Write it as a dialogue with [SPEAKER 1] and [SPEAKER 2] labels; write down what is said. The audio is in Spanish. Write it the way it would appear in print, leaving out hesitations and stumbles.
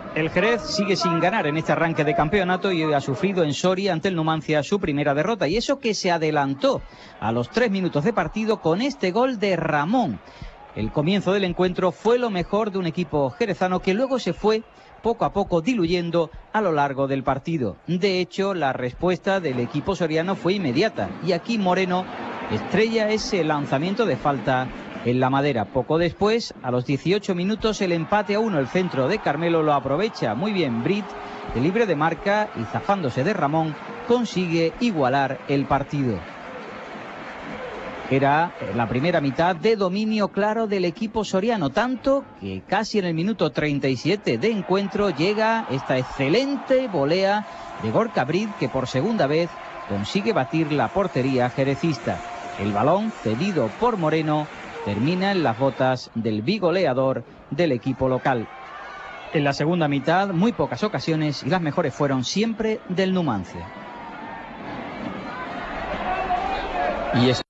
[SPEAKER 1] El Jerez sigue sin ganar en este arranque de campeonato y ha sufrido en Soria ante el Numancia su primera derrota. Y eso que se adelantó a los 3 minutos de partido con este gol de Ramón. El comienzo del encuentro fue lo mejor de un equipo jerezano que luego se fue poco a poco diluyendo a lo largo del partido. De hecho, la respuesta del equipo soriano fue inmediata. Y aquí Moreno estrella ese lanzamiento de falta en la madera. Poco después, a los 18 minutos, el empate a 1. El centro de Carmelo lo aprovecha muy bien Brit, de libre de marca, y zafándose de Ramón, consigue igualar el partido. Era la primera mitad de dominio claro del equipo soriano, tanto que casi en el minuto 37 de encuentro llega esta excelente volea de Gorka Brit, que por segunda vez consigue batir la portería jerecista. El balón, cedido por Moreno, termina en las botas del bigoleador del equipo local. En la segunda mitad, muy pocas ocasiones y las mejores fueron siempre del Numancia.
[SPEAKER 2] Y es